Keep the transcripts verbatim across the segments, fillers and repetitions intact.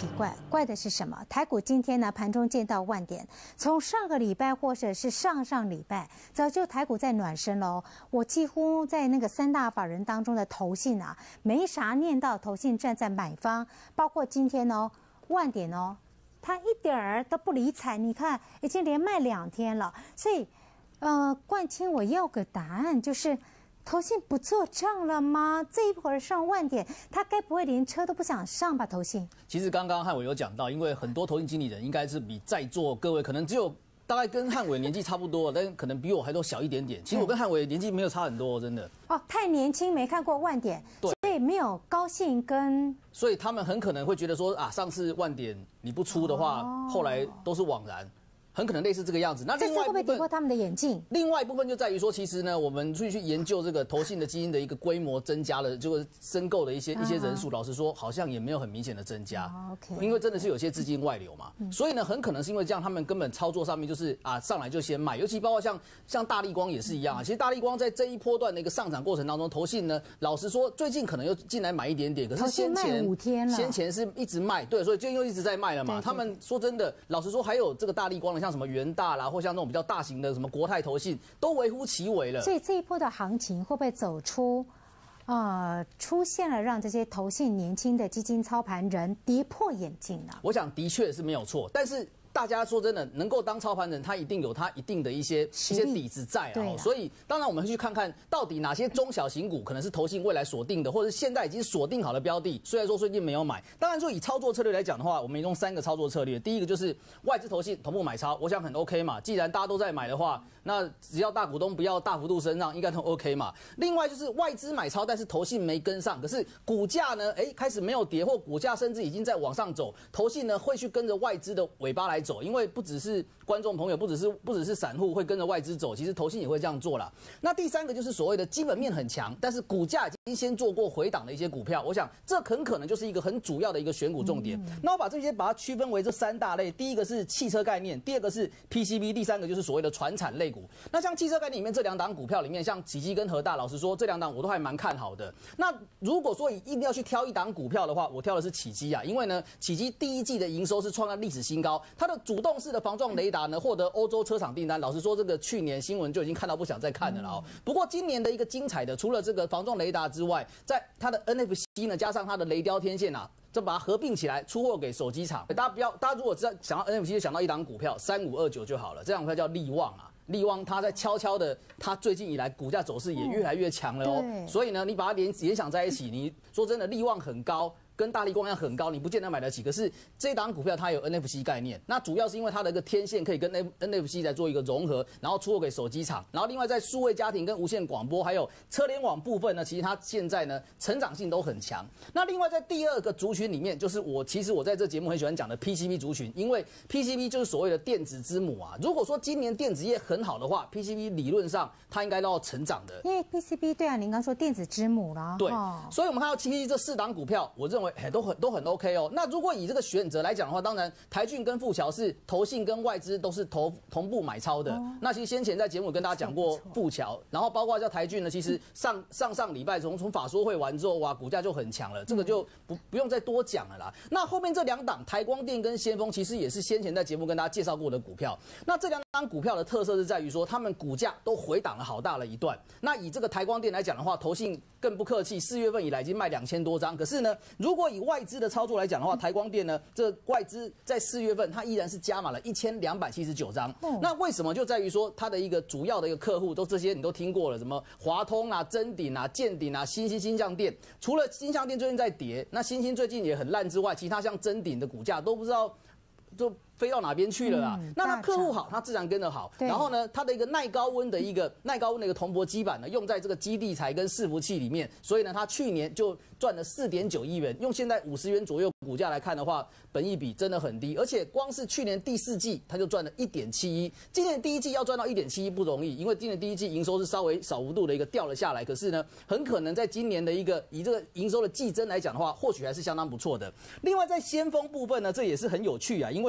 奇怪，怪的是什么？台股今天呢盘中见到万点，从上个礼拜或者是上上礼拜，早就台股在暖身喽。我几乎在那个三大法人当中的投信啊，没啥念到投信站在买方，包括今天哦万点哦，他一点儿都不理睬，你看已经连卖两天了，所以呃冠清我要个答案，就是。投信不做账了吗？这一会儿上万点，他该不会连车都不想上吧？投信其实刚刚汉伟有讲到，因为很多投信经理人应该是比在座各位可能只有大概跟汉伟年纪差不多，但可能比我还都小一点点。其实我跟汉伟年纪没有差很多，真的。 哦，太年轻没看过万点，所以没有高兴跟。 所以他们很可能会觉得说啊，上次万点你不出的话，哦、后来都是枉然。很可能类似这个样子。那另外一部分会不会跌破他们的眼镜？ 另外一部分就在于说，其实呢，我们去去研究这个投信的基金的一个规模增加了，就是申购的一些一些人数，老实说，好像也没有很明显的增加。 哦、 因为真的是有些资金外流嘛，嗯、所以呢，很可能是因为这样，他们根本操作上面就是啊，上来就先卖，尤其包括像像大立光也是一样啊。其实大立光在这一波段的一个上涨过程当中，投信呢，老实说，最近可能又进来买一点点，可是先前五天了， 先前是一直卖，对，所以最近又一直在卖了嘛。他们说真的，老实说，还有这个大立光的，像什么元大啦。或像那种比较大型的什么国泰投信都微乎其微了， 所以这一波的行情会不会走出，呃，出现了让这些投信年轻的基金操盘人跌破眼镜呢？ 我想的确是没有错，但是。大家说真的，能够当操盘人，他一定有他一定的一些一些底子在啊。所以当然我们会去看看到底哪些中小型股可能是投信未来锁定的，或者是现在已经锁定好的标的。虽然说最近没有买，当然说以操作策略来讲的话，我们用三个操作策略。第一个就是外资投信同步买超，我想很 OK 嘛。既然大家都在买的话，那只要大股东不要大幅度升让，应该都 OK 嘛。另外就是外资买超，但是投信没跟上，可是股价呢，哎开始没有跌，或股价甚至已经在往上走，投信呢会去跟着外资的尾巴来走，因为不只是观众朋友，不只是不只是散户会跟着外资走，其实投信也会这样做啦。那第三个就是所谓的基本面很强，但是股价已经先做过回档的一些股票，我想这很可能就是一个很主要的一个选股重点。嗯、那我把这些把它区分为这三大类，第一个是汽车概念，第二个是 P C B， 第三个就是所谓的传产类股。那像汽车概念里面这两档股票里面，像启基跟和大，老实说这两档我都还蛮看好的。那如果说一定要去挑一档股票的话，我挑的是启基啊，因为呢启基第一季的营收是创下历史新高，它的主动式的防撞雷达呢，获得欧洲车厂订单。老实说，这个去年新闻就已经看到不想再看了哦。不过今年的一个精彩的，除了这个防撞雷达之外，在它的 N F C 呢，加上它的雷雕天线啊，就把它合并起来出货给手机厂。大家不要，大家如果知道想到 N F C， 就想到一档股票三五二九就好了。这档股票叫力旺啊。力旺它在悄悄的，它最近以来股价走势也越来越强了哦。嗯、所以呢，你把它联联想在一起，你说真的，力旺很高。跟大立光一样很高，你不见得买得起。可是这档股票它有 N F C 概念，那主要是因为它的一个天线可以跟 N F C 来做一个融合，然后出货给手机厂。然后另外在数位家庭跟无线广播还有车联网部分呢，其实它现在呢成长性都很强。那另外在第二个族群里面，就是我其实我在这节目很喜欢讲的 P C B 族群，因为 P C B 就是所谓的电子之母啊。如果说今年电子业很好的话 ，P C B 理论上它应该都要成长的。 因为 P C B 对啊，您刚说电子之母啦， 对，哦、所以我们看到 P C B 这四档股票，我认为哎都很都很 OK 哦。那如果以这个选择来讲的话，当然台骏跟富桥是投信跟外资都是同同步买超的。哦、那其实先前在节目跟大家讲过富桥，然后包括叫台骏呢，其实上上上礼拜从从法说会完之后，哇，股价就很强了，这个就不不用再多讲了啦。那后面这两档台光电跟先锋，其实也是先前在节目跟大家介绍过的股票。那这两档股票的特色是在于说，他们股价都回档了好大了一段。那以这个台光电来讲的话，投信更不客气，四月份以来已经卖两千多张。可是呢，如果以外资的操作来讲的话，台光电呢，这外资在四月份它依然是加码了一千两百七十九张。嗯、那为什么？就在于说它的一个主要的一个客户都这些你都听过了，什么华通啊、臻鼎啊、建鼎啊、新兴新象电。除了新象电最近在跌，那新兴最近也很烂之外，其他像臻鼎的股价都不知道就飞到哪边去了啦？嗯、那他客户好，他自然跟得好。然后呢，它的一个耐高温的一个耐高温的一个铜箔基板呢，用在这个基地台跟伺服器里面，所以呢，它去年就赚了四点九亿元。用现在五十元左右股价来看的话，本益比真的很低。而且光是去年第四季，它就赚了一点七一。今年第一季要赚到一点七一不容易，因为今年第一季营收是稍微小幅度的一个掉了下来。可是呢，很可能在今年的一个以这个营收的季增来讲的话，或许还是相当不错的。另外在先锋部分呢，这也是很有趣啊，因为呢，这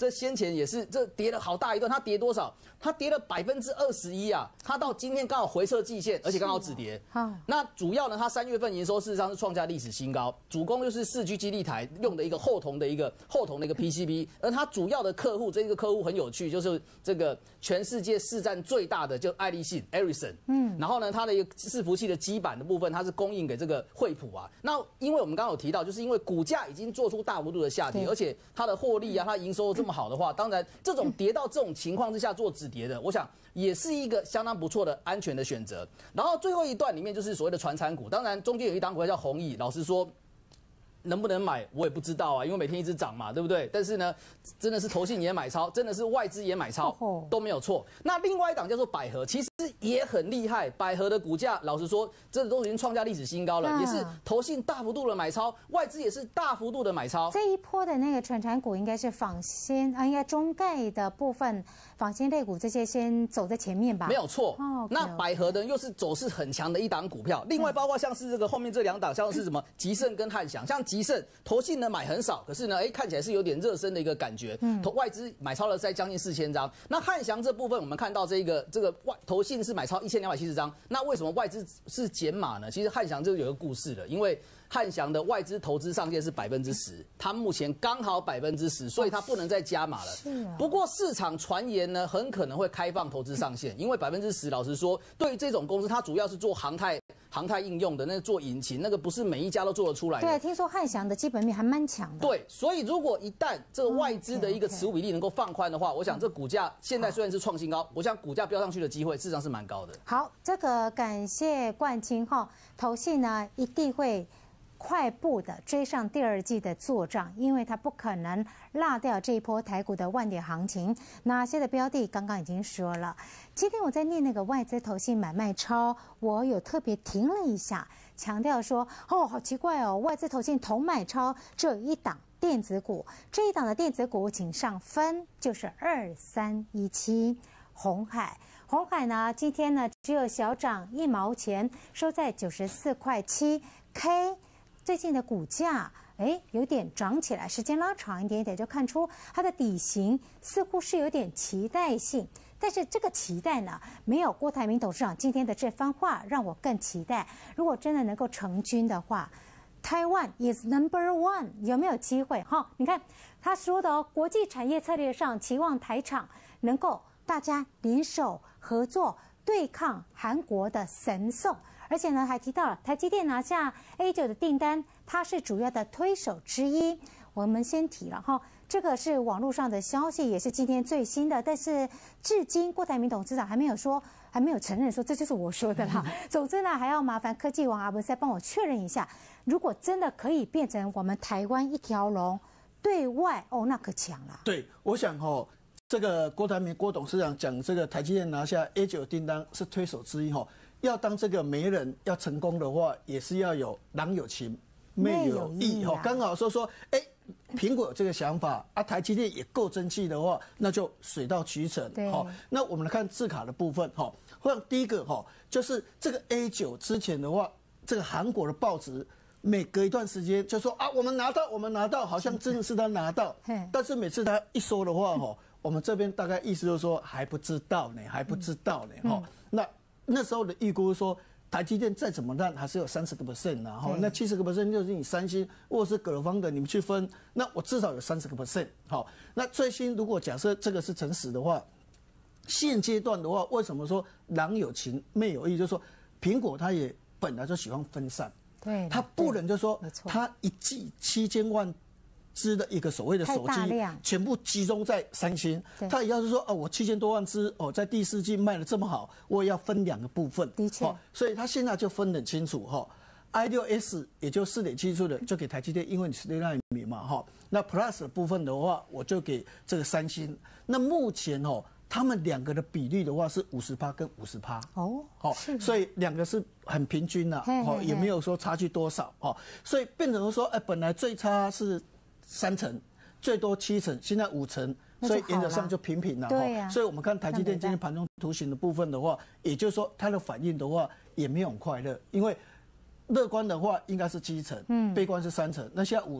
这先前也是这跌了好大一段，它跌多少？它跌了百分之二十一啊！它到今天刚好回撤季线，而且刚好止跌。好，那主要呢，它三月份营收事实上是创下历史新高，主攻就是四 G 基地台用的一个后铜的一个后铜的一个 P C B， 而它主要的客户这个客户很有趣，就是这个全世界市占最大的就爱立信 Ericsson， 嗯，然后呢，它的一个伺服器的基板的部分，它是供应给这个惠普啊。那因为我们刚刚有提到，就是因为股价已经做出大幅度的下跌，而且它的获利啊，它营收这么好的话，当然这种跌到这种情况之下做止跌的，我想也是一个相当不错的安全的选择。然后最后一段里面就是所谓的传产股，当然中间有一档股票叫弘毅，老实说。能不能买我也不知道啊，因为每天一直涨嘛，对不对？但是呢，真的是投信也买超，真的是外资也买超，都没有错。那另外一档叫做百合，其实也很厉害。百合的股价，老实说，这都已经创下历史新高了，嗯、也是投信大幅度的买超，外资也是大幅度的买超。 这一波的那个传产股应该是纺纤啊，应该中概的部分，纺纤类股这些先走在前面吧？ 没有错。哦、那百合呢，又是走势很强的一档股票。另外，包括像是这个后面这两档，像是什么吉盛跟汉翔，像吉。吉盛投信呢买很少，可是呢，哎，看起来是有点热身的一个感觉。嗯，投外资买超了在将近四千张。那汉翔这部分，我们看到这个这个外投信是买超一千两百七十张。那为什么外资是减码呢？其实汉翔这个有个故事了，因为汉翔的外资投资上限是百分之十，它目前刚好百分之十，所以它不能再加码了。是啊。不过市场传言呢，很可能会开放投资上限，因为百分之十，老实说，对于这种公司，它主要是做航太。航太应用的那个做引擎，那个不是每一家都做得出来的。 对，听说汉翔的基本面还蛮强的。 对，所以如果一旦这个外资的一个持股比例能够放宽的话， okay, okay. 我想这股价现在虽然是创新高，我想股价飙上去的机会事实上是蛮高的。 好，这个感谢冠清哈，投信呢一定会快步的追上第二季的作账，因为它不可能落掉这一波台股的万点行情。哪些的标的刚刚已经说了，今天我在念那个外资投信买卖超，我有特别停了一下，强调说，哦，好奇怪哦，外资投信同买超只有一档电子股，这一档的电子股请上分，就是二三一七鸿海。鸿海呢，今天呢只有小涨一毛钱，收在九十四块七 K。最近的股价，哎，有点涨起来，时间拉长一点点，就看出它的底型似乎是有点期待性。但是这个期待呢，没有郭台铭董事长今天的这番话让我更期待。如果真的能够成军的话，台湾 is number one， 有没有机会？哈，你看他说的哦，国际产业策略上期望台厂能够大家联手合作对抗韩国的神送。而且呢，还提到了台积电拿下 A 九 的订单，它是主要的推手之一。我们先提了哈，这个是网络上的消息，也是今天最新的。但是至今郭台铭董事长还没有说，还没有承认说这就是我说的啦。总之呢，还要麻烦科技王阿文再帮我确认一下，如果真的可以变成我们台湾一条龙，对外哦，那可强了。 对，我想哈，这个郭台铭郭董事长讲这个台积电拿下 A 九 订单是推手之一哈。要当这个媒人要成功的话，也是要有郎有情，妹有意哈。刚好说说，哎，苹果有这个想法啊，台积电也够争气的话，那就水到渠成。好，那我们来看字卡的部分哈。像第一个哈，就是这个 A 九 之前的话，这个韩国的报纸每隔一段时间就说啊，我们拿到，我们拿到，好像真的是他拿到。但是每次他一说的话哈，我们这边大概意思就是说还不知道呢，还不知道呢哈。那那时候的预估说，台积电再怎么烂，还是有三十个 percent 呐，哈，那七十个 percent 就是你三星或者是葛方的，你们去分，那我至少有三十个 percent， 好，那最新如果假设这个是诚实的话，现阶段的话，为什么说郎有情妹有意？就是说，苹果它也本来就喜欢分散，对，它不能就说它一季七千万。支的一个所谓的手机，全部集中在三星。他也要是说，哦，我七千多万支，哦，在第四季卖的这么好，我也要分两个部分。 的确， 所以他现在就分得很清楚哈。I 六 S 也就四点七寸的，就给台积电，因为你是六纳米嘛哈。那 Plus 的部分的话，我就给这个三星。那目前哦，他们两个的比例的话是五十趴跟五十趴。哦，好，所以两个是很平均的，哦，也没有说差距多少哦。所以变成说，哎，本来最差是三成，最多七成，现在五成，所以原则上就平平了。对呀，所以我们看台积电今天盘中图形的部分的话，也就是说它的反应的话也没有很快乐，因为乐观的话应该是七成，嗯，悲观是三成，那现在五成，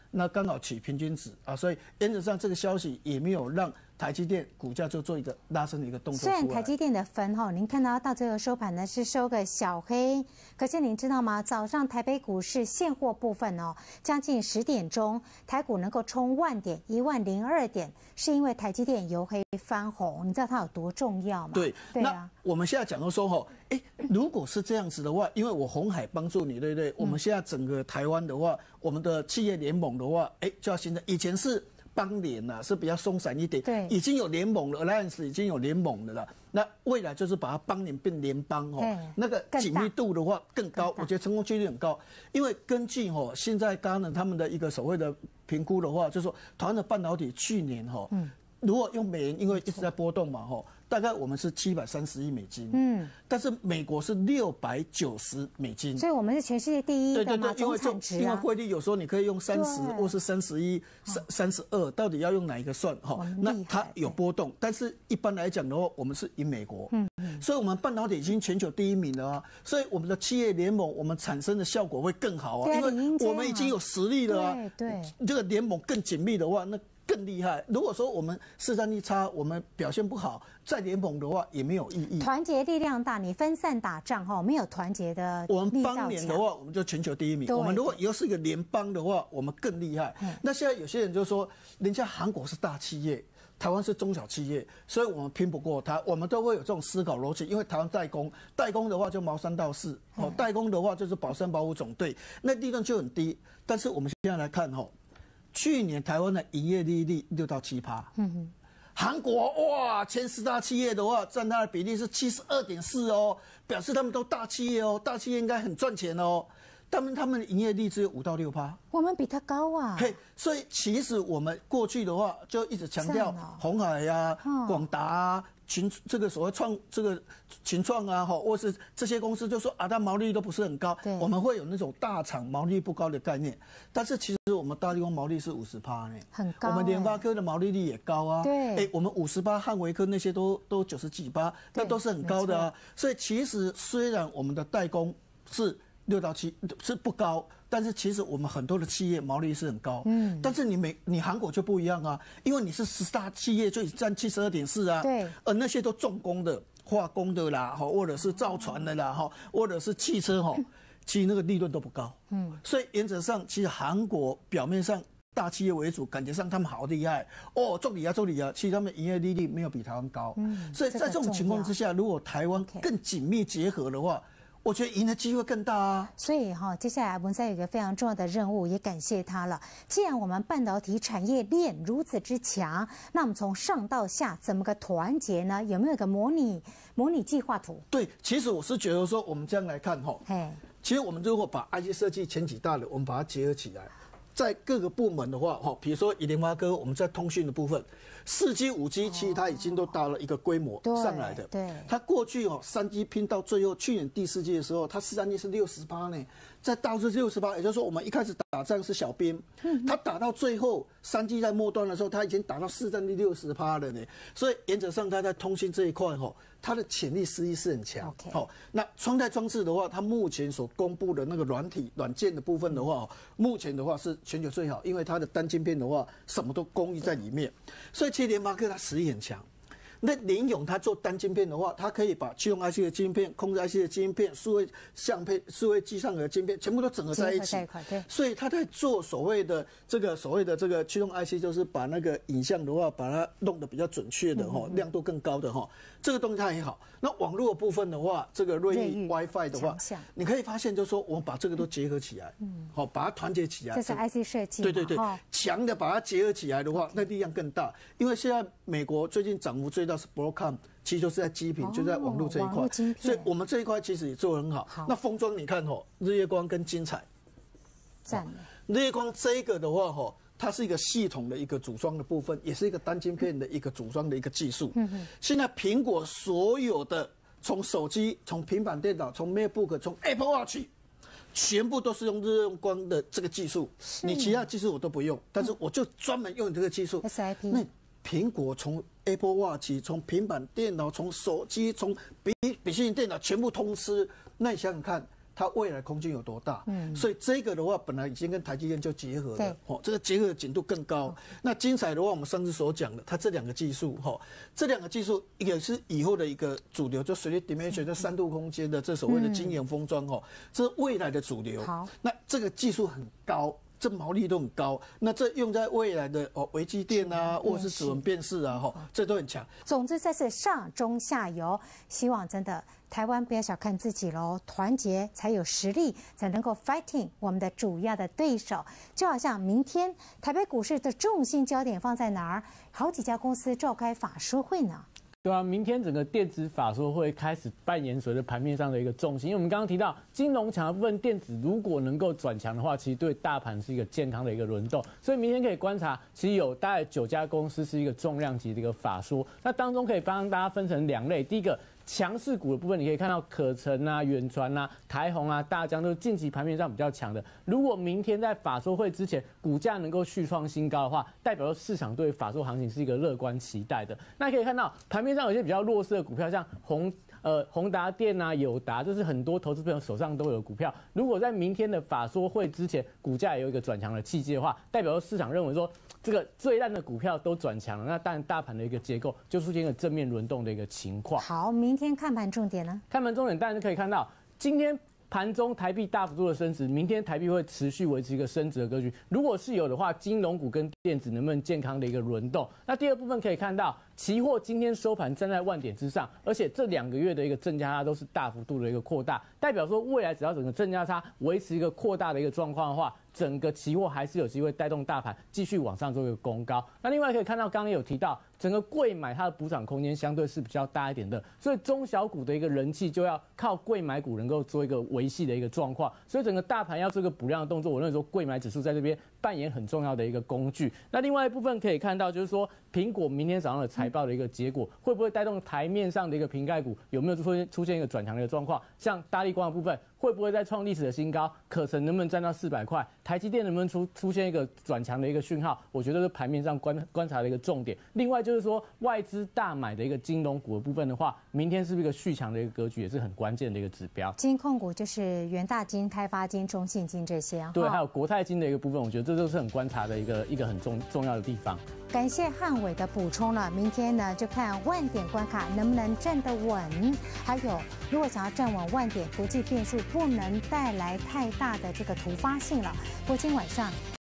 那刚好取平均值啊，所以原则上这个消息也没有让台积电股价就做一个拉升的一个动作出来。 虽然台积电的分哈，您看到到最后收盘呢是收个小黑，可是您知道吗？早上台北股市现货部分哦，将近十点钟，台股能够冲万点，一万零二点，是因为台积电由黑翻红，你知道它有多重要吗？ 对， 对啊。 那我们现在讲到说哈，哎，如果是这样子的话，因为我鸿海帮助你，对不对？我们现在整个台湾的话，我们的企业联盟的话，哎，就要形成以前是。邦联呐是比较松散一点， 对， 已经有联盟了 ，Alliance 已经有联盟的了。那未来就是把它邦联变联邦哦，那个紧密度的话更高，我觉得成功几率很高。因为根据哦现在刚刚他们的一个所谓的评估的话，就是说台湾的半导体去年哈，嗯，如果用美元，因为一直在波动嘛哈。大概我们是七百三十亿美金，嗯，但是美国是六百九十美金， 所以我们是全世界第一的嘛，总产值啊。 因为汇率有时候你可以用三十或是三十一、三三十二，到底要用哪一个算哈？那它有波动，但是一般来讲的话，我们是赢美国，嗯嗯，所以我们半导体已经全球第一名了啊，所以我们的企业联盟，我们产生的效果会更好啊，因为我们已经有实力了啊， 对， 这个联盟更紧密的话，那。更厉害。如果说我们市占率差，我们表现不好，再联盟的话也没有意义。 团结力量大，你分散打仗哈，没有团结的。 我们邦联的话，我们就全球第一名。我们如果以后是一个联邦的话，我们更厉害。那现在有些人就说，人家韩国是大企业，台湾是中小企业，所以我们拼不过他。我们都会有这种思考逻辑，因为台湾代工，代工的话就毛三到四，哦，代工的话就是保三保五总队，那利润就很低。但是我们现在来看哈。去年台湾的营业利率六到七趴，嗯哼，韩国哇，前十大企业的话，占它的比例是七十二点四哦，表示他们都大企业哦，大企业应该很赚钱哦，他们他们的营业率只有五到六趴， 我们比它高啊， 嘿，所以其实我们过去的话就一直强调鸿海呀、广达啊。群这个所谓创这个群创啊，哈，或是这些公司就说啊，它毛利率都不是很高，我们会有那种大厂毛利率不高的概念。但是其实我们大立光毛利是五十趴呢， 很高、欸。 我们联发科的毛利率也高啊， 对， 哎，我们五十趴，汉微科那些都都九十几趴，那都是很高的啊。所以其实虽然我们的代工是六到七是不高。但是其实我们很多的企业毛利是很高，嗯，但是你美你韩国就不一样啊，因为你是十大企业就占七十二点四啊， 对， 而那些都重工的、化工的啦，哈，或者是造船的啦，哈，或者是汽车哈，其实那个利润都不高，嗯，所以原则上其实韩国表面上大企业为主，感觉上他们好厉害哦，重理啊重理啊，其实他们营业利率没有比台湾高，嗯，所以在这种情况之下，如果台湾更紧密结合的话。我觉得赢的机会更大啊！ 所以哈，接下来文赛有一个非常重要的任务，也感谢他了。既然我们半导体产业链如此之强，那我们从上到下怎么个团结呢？有没有一个模拟模拟计划图？ 对，其实我是觉得说，我们这样来看哈，嘿，其实我们如果把 I C 设计前几大的，我们把它结合起来，在各个部门的话，哈，比如说以联发科，我们在通讯的部分。四 G、五 G 其实它已经都达了一个规模上来的。 对， 它过去哦，三 G 拼到最后，去年第四季的时候，它市占率是六十八呢，在大致六十八，也就是说我们一开始打仗是小兵，它打到最后三 G 在末端的时候，它已经打到市占率六十趴了呢。所以原则上它在通信这一块哈，它的潜力实力是很强。好，那穿戴装置的话，它目前所公布的那个软体软件的部分的话，目前的话是全球最好，因为它的单晶片的话，什么都供应在里面，所以。其实联发科它实力很强，那联咏它做单晶片的话，它可以把驱动 I C 的晶片、控制 I C 的晶片、数位相片、数位机上的晶片全部都整合在一起。所以它在做所谓的这个所谓的这个驱动 I C， 就是把那个影像的话，把它弄得比较准确的哈，亮度更高的哈，这个东西它也好。那网络的部分的话，这个瑞昱 WiFi 的话，你可以发现就是说，我们把这个都结合起来，嗯，好，把它团结起来。 这是 I C 设计。 对对对，强的把它结合起来的话，那力量更大。因为现在美国最近涨幅最大是 Broadcom， 其实就是在基频，就在网络这一块，所以我们这一块其实也做得很好。那封装你看吼，日月光跟精彩， 赞了。 日月光这个的话吼。它是一个系统的一个组装的部分，也是一个单晶片的一个组装的一个技术。嗯现在苹果所有的从手机、从平板电脑、从 MacBook、从 Apple Watch， 全部都是用日月光的这个技术。你其他技术我都不用，但是我就专门用这个技术。 S I P。 那苹果从 Apple Watch、从平板电脑、从手机、从笔笔记本电脑全部通吃，那你想想看。 它未来空间有多大？嗯，所以这个的话，本来已经跟台积电就结合了，哦，这个结合的紧度更高。那精彩的话，我们上次所讲的，它这两个技术，哈，这两个技术一个是以后的一个主流，就随着 dimension 在三度空间的这所谓的晶圆封装，哦，这是未来的主流。好，那这个技术很高。这毛利都很高，那这用在未来的哦，微机电啊，或者是指纹辨识啊，哈，这都很强。 总之，这是上中下游，希望真的台湾不要小看自己喽，团结才有实力，才能够 fighting 我们的主要的对手。就好像明天台北股市的重心焦点放在哪儿？好几家公司召开法说会呢。 对啊，明天整个电子法说会开始扮演随着盘面上的一个重心，因为我们刚刚提到金融强的部分，电子如果能够转强的话，其实对大盘是一个健康的一个轮动。所以明天可以观察，其实有大概九家公司是一个重量级的一个法说，那当中可以帮大家分成两类，第一个。强势股的部分，你可以看到可成啊、远传啊、台宏啊、大江都是近期盘面上比较强的。如果明天在法说会之前股价能够续创新高的话，代表市场对法说行情是一个乐观期待的。那可以看到盘面上有些比较弱势的股票，像宏呃宏达电啊、友达，这是很多投资朋友手上都有的股票。如果在明天的法说会之前股价也有一个转强的契机的话，代表市场认为说。这个最烂的股票都转强了，那当然大盘的一个结构就出现一个正面轮动的一个情况。 好，明天看盘重点呢？ 看盘重点当然是可以看到，今天盘中台币大幅度的升值，明天台币会持续维持一个升值的格局。如果是有的话，金融股跟电子能不能健康的一个轮动？那第二部分可以看到，期货今天收盘站在万点之上，而且这两个月的一个正价差都是大幅度的一个扩大，代表说未来只要整个正价差维持一个扩大的一个状况的话。整个期货还是有机会带动大盘继续往上做一个攻高。那另外可以看到，刚刚有提到，整个柜买它的补涨空间相对是比较大一点的，所以中小股的一个人气就要靠柜买股能够做一个维系的一个状况。所以整个大盘要做一个补量的动作，我认为说柜买指数在这边扮演很重要的一个工具。那另外一部分可以看到，就是说苹果明天早上的财报的一个结果，会不会带动台面上的一个瓶盖股有没有出现出现一个转强的一个状况？像大立光的部分。会不会再创历史的新高？可成能不能站到四百块？台积电能不能出出现一个转强的一个讯号？我觉得是盘面上观观察的一个重点。另外就是说外资大买的一个金融股的部分的话，明天是不是一个续强的一个格局，也是很关键的一个指标。 金控股就是元大金、开发金、中信金这些啊。 对，还有国泰金的一个部分，我觉得这都是很观察的一个一个很重重要的地方。 感谢汉伟的补充了，明天呢就看万点关卡能不能站得稳。还有，如果想要站稳万点，国际变数不能带来太大的这个突发性了。不过今晚上。